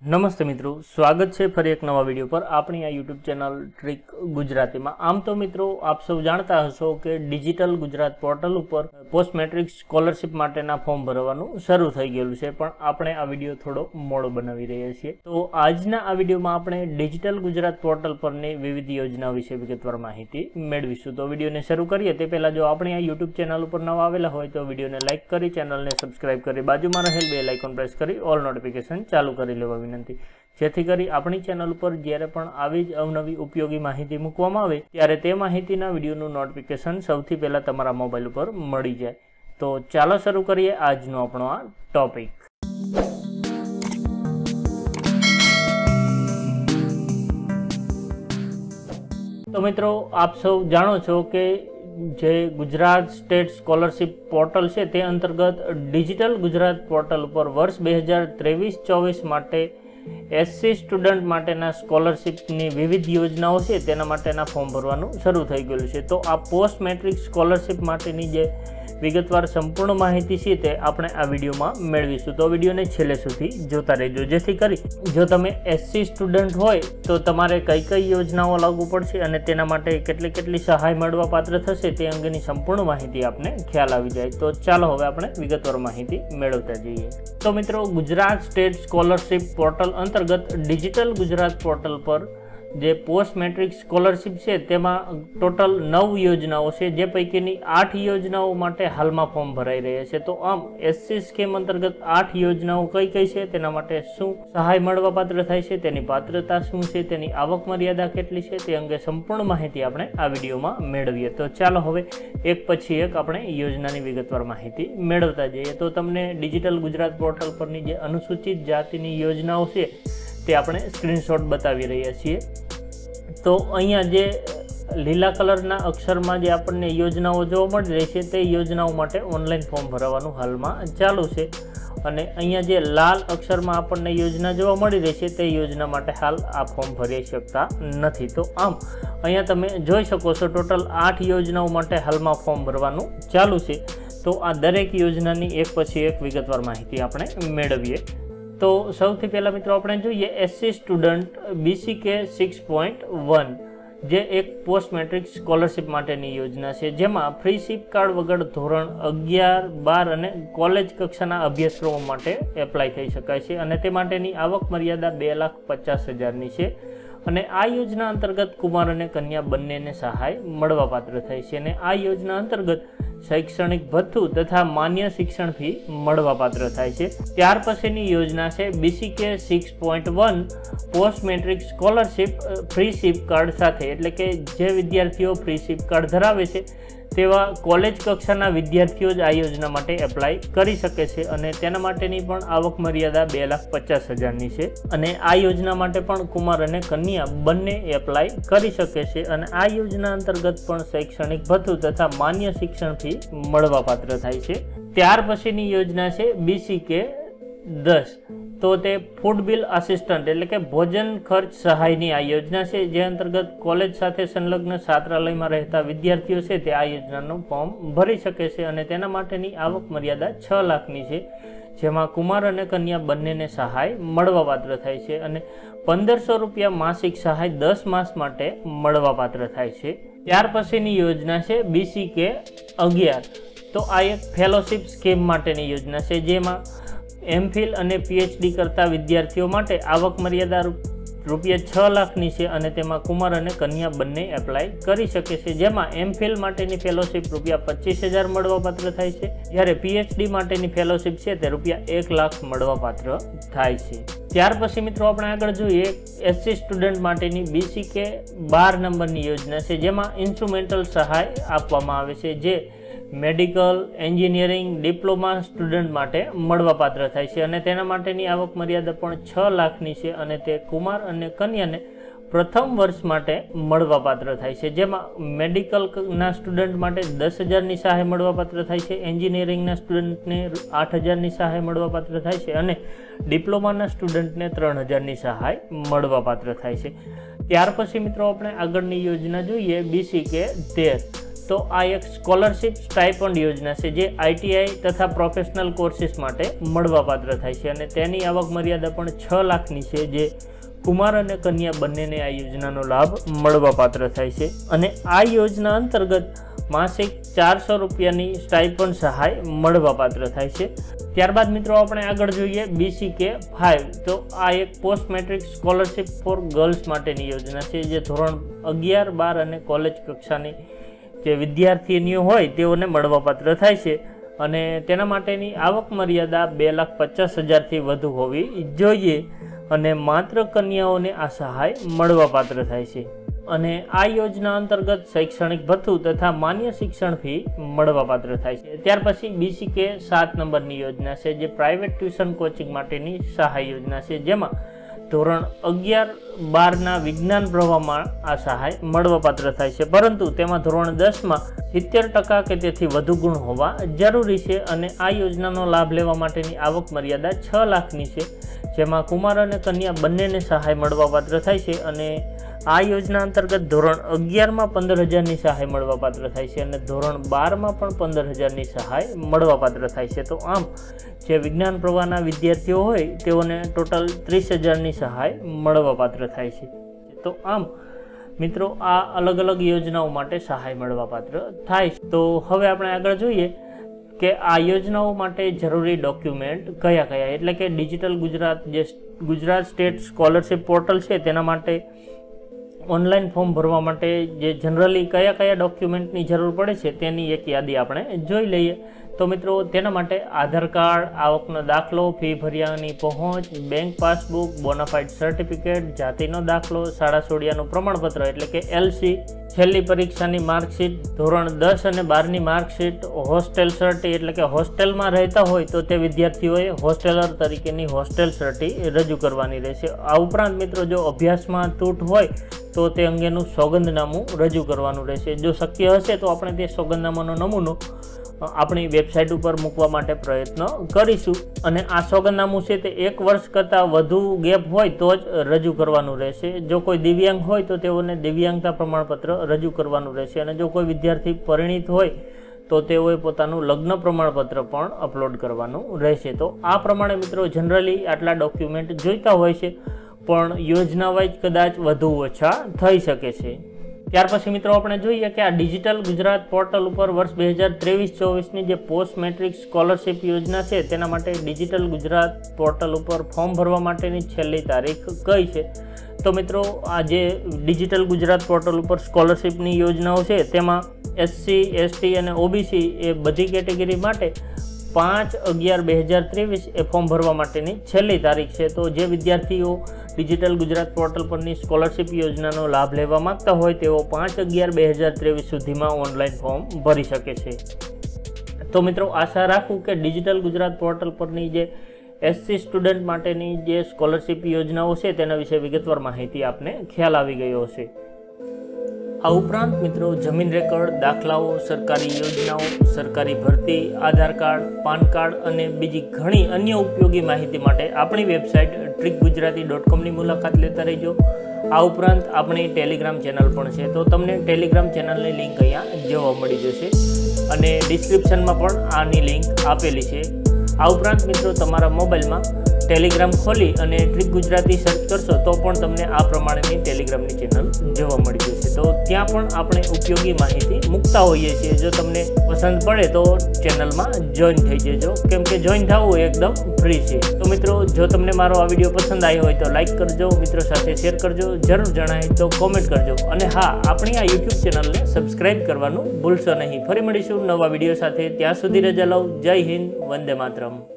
નમસ્તે મિત્રો, સ્વાગત છે ફરી એક નવા વિડીયો પર આપણી આ યુટ્યુબ ચેનલ ટ્રીક ગુજરાતીમાં। આમ તો મિત્રો આપ સૌ જાણતા હશો કે ડિજિટલ ગુજરાત પોર્ટલ ઉપર પોસ્ટ મેટ્રિક સ્કોલરશિપ માટેના ફોર્મ ભરવાનું શરૂ થઈ ગયેલું છે, પણ આપણે આ વિડીયો થોડો મોડો બનાવી રહ્યા છીએ। તો આજના આ વિડીયોમાં આપણે ડિજિટલ ગુજરાત પોર્ટલ પરની વિવિધ યોજનાઓ વિશે વિગતવાર માહિતી મેળવીશું। તો વિડીયોને શરૂ કરીએ તે પહેલાં જો આપણી આ યુટ્યુબ ચેનલ ઉપર નવા આવેલા હોય તો વિડીયોને લાઇક કરી, ચેનલને સબસ્ક્રાઇબ કરી, બાજુમાં રહેલ બેલ આઇકોન પ્રેસ કરી ઓલ નોટિફિકેશન ચાલુ કરી લેવા વિનંતી, જેથી કરી આપણી ચેનલ ઉપર જ્યારે પણ આવી જ અવનવી ઉપયોગી માહિતી મૂકવામાં આવે ત્યારે તે માહિતીના વિડીયોનું નોટિફિકેશન સૌથી પહેલાં તમારા મોબાઈલ ઉપર મળી જાય। તો ચાલો શરૂ કરીએ આજનો આપણો આ ટોપિક। તો મિત્રો આપ સૌ જાણો છો કે જે ગુજરાત સ્ટેટ સ્કોલરશિપ પોર્ટલ છે તે અંતર્ગત ડિજિટલ ગુજરાત પોર્ટલ ઉપર વર્ષ 2023-24 માટે એસસી સ્ટુડન્ટ માટેના સ્કોલરશિપની વિવિધ યોજનાઓ છે તેના માટેના ફોર્મ ભરવાનું શરૂ થઈ ગયેલું છે। તો આ પોસ્ટ મેટ્રિક સ્કોલરશિપ માટેની જે વિગતવાર સંપૂર્ણ માહિતી છે તે આપણે આ વિડીયોમાં મેળવીશું। તો વિડીયોને છેલ્લે સુધી જોતા રહેજો, જેથી કરી જો તમે એસસી સ્ટુડન્ટ હોય તો તમારે કઈ કઈ યોજનાઓ લાગુ પડશે અને તેના માટે કેટલી સહાય મળવા પાત્ર થશે તે અંગેની સંપૂર્ણ માહિતી આપને ખ્યાલ આવી જાય। તો ચાલો હવે આપણે વિગતવાર માહિતી મેળવતા જઈએ। તો મિત્રો ગુજરાત સ્ટેટ સ્કોલરશિપ પોર્ટલ અંતર્ગત ડિજિટલ ગુજરાત પોર્ટલ પર જે પોસ્ટ મેટ્રિક સ્કોલરશિપ છે તેમાં ટોટલ 9 યોજનાઓ છે, જે પૈકીની 8 યોજનાઓ માટે હાલમાં ફોર્મ ભરાઈ રહ્યા છે। તો આમ એસસી સ્કીમ અંતર્ગત 8 યોજનાઓ કઈ કઈ છે, તેના માટે શું સહાય મળવા પાત્ર થાય છે, તેની પાત્રતા શું છે, તેની આવક મર્યાદા કેટલી છે, તે અંગે સંપૂર્ણ માહિતી આપણે આ વિડીયોમાં મેળવીએ। તો ચાલો હવે એક પછી એક આપણે યોજનાની વિગતવાર માહિતી મેળવતા જઈએ। તો તમને ડિજિટલ ગુજરાત પોર્ટલ પરની જે અનુસૂચિત જાતિની યોજનાઓ છે તે આપણે સ્ક્રીનશોટ બતાવી રહ્યા છીએ। તો અહીંયા જે લીલા કલરના અક્ષરમાં જે આપણને યોજનાઓ જોવા મળી રહી છે તે યોજનાઓ માટે ઓનલાઈન ફોર્મ ભરવાનું હાલમાં ચાલુ છે, અને અહીંયા જે લાલ અક્ષરમાં આપણને યોજના જોવા મળી રહી છે તે યોજના માટે હાલ આ ફોર્મ ભરી શકતા નથી। તો આમ અહીંયા તમે જોઈ શકો છો ટોટલ 8 યોજનાઓ માટે હાલમાં ફોર્મ ભરવાનું ચાલુ છે। તો આ દરેક યોજનાની એક પછી એક વિગતવાર માહિતી આપણે મેળવીએ। તો સૌથી પહેલાં મિત્રો આપણે જોઈએ એસસી સ્ટુડન્ટ BCK 6.1 જે એક પોસ્ટ મેટ્રિક સ્કોલરશિપ માટેની યોજના છે, જેમાં ફ્રી સિપ કાર્ડ વગર ધોરણ 11, 12 અને કોલેજ કક્ષાના અભ્યાસક્રમો માટે એપ્લાય થઈ શકાય છે, અને તે માટેની આવક મર્યાદા 2,50,000ની છે। અને આ યોજના અંતર્ગત કુમાર અને કન્યા બંનેને સહાય મળવાપાત્ર થાય છે, અને આ યોજના અંતર્ગત શૈક્ષણિક ભથ્થું તથા માન્ય શિક્ષણ ફી મળવાપાત્ર થાય છે। ત્યાર પછીની યોજના છે BCK 6.1 post matric scholarship freeship card સાથે, એટલે કે જે વિદ્યાર્થીઓ ફ્રી સિપ કાર્ડ ધરાવે છે તેવા કોલેજ કક્ષાના વિદ્યાર્થીઓ જ આ યોજના માટે એપ્લાય કરી શકે છે, અને તેના માટેની પણ આવક મર્યાદા 2,50,000ની છે, અને આ યોજના માટે પણ કુમાર અને કન્યા બંને એપ્લાય કરી શકે છે, અને આ યોજના અંતર્ગત પણ શૈક્ષણિક ભથ્થું તથા માન્ય શિક્ષણ ફી મળવાપાત્ર થાય છે। ત્યાર પછીની યોજના છે BCK 10, તો તે ફૂડ બિલ આસિસ્ટન્ટ એટલે કે ભોજન ખર્ચ સહાયની આ યોજના છે, જે અંતર્ગત કોલેજ સાથે સંલગ્ન છાત્રાલયમાં રહેતા વિદ્યાર્થીઓ છે તે આ યોજનાનું ફોર્મ ભરી શકે છે, અને તેના માટેની આવક મર્યાદા 6 લાખની છે, જેમાં કુમાર અને કન્યા બંનેને સહાય મળવાપાત્ર થાય છે, અને 1,500 રૂપિયા માસિક સહાય 10 માસ માટે મળવાપાત્ર થાય છે। ત્યાર પછીની યોજના છે BCK 11, તો આ એક ફેલોશિપ સ્કીમ માટેની યોજના છે, જેમાં એમફિલ અને PhD કરતા વિદ્યાર્થીઓ માટે આવક મર્યાદા રૂપિયા 6 લાખની છે, અને તેમાં કુમાર અને કન્યા બંને એપ્લાય કરી શકે છે, જેમાં એમફિલ માટેની ફેલોશિપ રૂપિયા 25,000 મળવાપાત્ર થાય છે, જ્યારે PhD માટેની ફેલોશિપ છે તે રૂપિયા 1 લાખ મળવાપાત્ર થાય છે। ત્યાર પછી મિત્રો આપણે આગળ જોઈએ એસસી સ્ટુડન્ટ માટેની BCK 12 નંબરની યોજના છે, જેમાં ઇન્સ્ટ્રુમેન્ટલ સહાય આપવામાં આવે છે, જે મેડિકલ, એન્જિનિયરિંગ, ડિપ્લોમા સ્ટુડન્ટ માટે મળવાપાત્ર થાય છે, અને તેના માટેની આવક મર્યાદા પણ 6 લાખની છે, અને તે કુમાર અને કન્યાને પ્રથમ વર્ષ માટે મળવાપાત્ર થાય છે, જેમાં મેડિકલના સ્ટુડન્ટ માટે 10,000ની સહાય મળવાપાત્ર થાય છે, એન્જિનિયરિંગના સ્ટુડન્ટને 8,000ની સહાય મળવાપાત્ર થાય છે, અને ડિપ્લોમાના સ્ટુડન્ટને 3,000ની સહાય મળવાપાત્ર થાય છે। ત્યાર પછી મિત્રો આપણે આગળની યોજના જોઈએ BCK 13, તો આ એક સ્કોલરશિપ સ્ટાઇપન્ડ યોજના છે જે ITI તથા પ્રોફેશનલ કોર્સીસ માટે મળવાપાત્ર થાય છે અને તેની આવક મર્યાદા પણ 6 લાખની છે, જે કુમાર અને કન્યા બંનેને આ યોજનાનો લાભ મળવાપાત્ર થાય છે અને આ યોજના અંતર્ગત માસિક 400 રૂપિયાની સ્ટાઇપન્ડ સહાય મળવાપાત્ર થાય છે। ત્યારબાદ મિત્રો આપણે આગળ જોઈએ BCK 5, તો આ એક post matric scholarship for girls માટેની યોજના છે જે ધોરણ 11, 12 અને કોલેજ કક્ષાની જે વિદ્યાર્થીનીઓ હોય તેઓને મળવાપાત્ર થાય છે અને તેના માટેની આવક મર્યાદા 2,50,000થી વધુ હોવી જોઈએ અને માત્ર કન્યાઓને આ સહાય મળવાપાત્ર થાય છે અને આ યોજના અંતર્ગત શૈક્ષણિક ભથ્થું તથા માન્ય શિક્ષણ ફી મળવાપાત્ર થાય છે। ત્યાર પછી BCK 7 નંબરની યોજના છે જે પ્રાઇવેટ ટ્યુશન કોચિંગ માટેની સહાય યોજના છે, જેમાં ધોરણ 11, 12ના વિજ્ઞાન પ્રવાહમાં આ સહાય મળવાપાત્ર થાય છે, પરંતુ તેમાં ધોરણ 10માં 70% કે તેથી વધુ ગુણ હોવા જરૂરી છે અને આ યોજનાનો લાભ લેવા માટેની આવક મર્યાદા 6 લાખની છે, જેમાં કુમાર અને કન્યા બંનેને સહાય મળવાપાત્ર થાય છે અને આ યોજના અંતર્ગત ધોરણ 11માં 15,000ની સહાય મળવાપાત્ર થાય છે અને ધોરણ 12માં પણ 15,000ની સહાય મળવાપાત્ર થાય છે। તો આમ જે વિજ્ઞાન પ્રવાહના વિદ્યાર્થીઓ હોય તેઓને ટોટલ 30,000ની સહાય મળવાપાત્ર થાય છે। તો આમ મિત્રો આ અલગ અલગ યોજનાઓ માટે સહાય મળવાપાત્ર થાય છે। તો હવે આપણે આગળ જોઈએ કે આ યોજનાઓ માટે જરૂરી ડોક્યુમેન્ટ કયા કયા, એટલે કે ડિજિટલ ગુજરાત જે ગુજરાત સ્ટેટ સ્કોલરશિપ પોર્ટલ છે તેના માટે ઓનલાઈન ફોર્મ ભરવા માટે જે જનરલી કયા કયા ડોક્યુમેન્ટની જરૂર પડે છે તેની એક યાદી આપણે જોઈ લઈએ। તો મિત્રો તેના માટે આધાર કાર્ડ, આવકનો દાખલો, ફી ભર્યાની પહોંચ, બેંક પાસબુક, બોનાફાઇડ સર્ટિફિકેટ, જાતિનો દાખલો, શાળા છોડ્યાનું પ્રમાણપત્ર એટલે કે LC, છેલ્લી પરીક્ષાની માર્કશીટ, ધોરણ 10 અને 12ની માર્કશીટ, હોસ્ટેલ સર્ટી એટલે કે હોસ્ટેલમાં રહેતા હોય તો તે વિદ્યાર્થીઓએ હોસ્ટેલર તરીકેની હોસ્ટેલ સર્ટી રજૂ કરવાની રહેશે। આ ઉપરાંત મિત્રો જો અભ્યાસમાં તૂટ હોય તો તે અંગેનું સોગંદનામું રજૂ કરવાનું રહેશે। જો શક્ય હશે તો આપણે તે સોગંદનામાનો નમૂનો આપણી વેબસાઇટ ઉપર મૂકવા માટે પ્રયત્ન કરીશું અને આ સોગંદનામું છે તે 1 વર્ષ કરતાં વધુ ગેપ હોય તો જ રજૂ કરવાનું રહેશે। જો કોઈ દિવ્યાંગ હોય તો તેઓને દિવ્યાંગતા પ્રમાણપત્ર રજૂ કરવાનું રહેશે અને જો કોઈ વિદ્યાર્થી પરિણીત હોય તો તેઓએ પોતાનું લગ્ન પ્રમાણપત્ર પણ અપલોડ કરવાનું રહેશે। તો આ પ્રમાણે મિત્રો જનરલી આટલા ડોક્યુમેન્ટ જોઈતા હોય છે, પણ યોજના વાઇઝ કદાચ વધુ ઓછા થઈ શકે છે। ત્યાર પછી મિત્રો આપણે જોઈએ કે આ ડિજિટલ ગુજરાત પોર્ટલ ઉપર વર્ષ 2023-24ની જે પોસ્ટ મેટ્રિક સ્કોલરશિપ યોજના છે તેના માટે ડિજિટલ ગુજરાત પોર્ટલ ઉપર ફોર્મ ભરવા માટેની છેલ્લી તારીખ કઈ છે? તો મિત્રો આ જે ડિજિટલ ગુજરાત પોર્ટલ ઉપર સ્કોલરશિપની યોજનાઓ છે તેમાં SC, ST અને OBC એ બધી કેટેગરી માટે 5/11/2023 એ ફોર્મ ભરવા માટેની છેલ્લી તારીખ છે। તો જે વિદ્યાર્થીઓ ડિજિટલ ગુજરાત પોર્ટલ પરની સ્કોલરશિપ યોજનાનો લાભ લેવા માંગતા હોય તેઓ 5/11/2023 સુધીમાં ઓનલાઈન ફોર્મ ભરી શકે છે। તો મિત્રો આશા રાખું કે ડિજિટલ ગુજરાત પોર્ટલ પરની જે SC સ્ટુડન્ટ માટેની જે સ્કોલરશિપ યોજનાઓ છે તેના વિશે વિગતવાર માહિતી આપને ખ્યાલ આવી ગયો હશે। આ ઉપરાંત મિત્રો જમીન રેકર્ડ, દાખલાઓ, સરકારી યોજનાઓ, સરકારી ભરતી, આધાર કાર્ડ, પાન કાર્ડ અને બીજી ઘણી અન્ય ઉપયોગી માહિતી માટે આપણી વેબસાઇટ trickgujarati.com ની મુલાકાત લેતા રહેજો। આ ઉપરાંત આપણી ટેલિગ્રામ ચેનલ પણ છે, તો તમને ટેલિગ્રામ ચેનલની લિંક અહીંયા જોવા મળી જશે અને ડિસ્ક્રિપ્શનમાં પણ આની લિંક આપેલી છે। આ ઉપરાંત મિત્રો તમારા મોબાઈલમાં ટેલિગ્રામ ખોલી અને ટ્રીક ગુજરાતી સર્ચ કરશો તો પણ તમને આ પ્રમાણેની ટેલિગ્રામની ચેનલ જોવા મળી જશે। તો ત્યાં પણ આપણે ઉપયોગી માહિતી મૂકતા હોઈએ છીએ। જો તમને પસંદ પડે તો ચેનલમાં જોઈન થઈ જજો, કેમ કે જોઈન થવું એકદમ ફ્રી છે। તો મિત્રો જો તમને મારો આ વિડીયો પસંદ આવ્યો હોય તો લાઈક કરજો, મિત્રો સાથે શેર કરજો, જરૂર જણાય તો કોમેન્ટ કરજો અને હા, આપણી આ યુટ્યુબ ચેનલને સબસ્ક્રાઈબ કરવાનું ભૂલશો નહીં। ફરી મળીશું નવા વિડીયો સાથે, ત્યાં સુધી રજા લઉં। જય હિન્દ, વંદે માતરમ।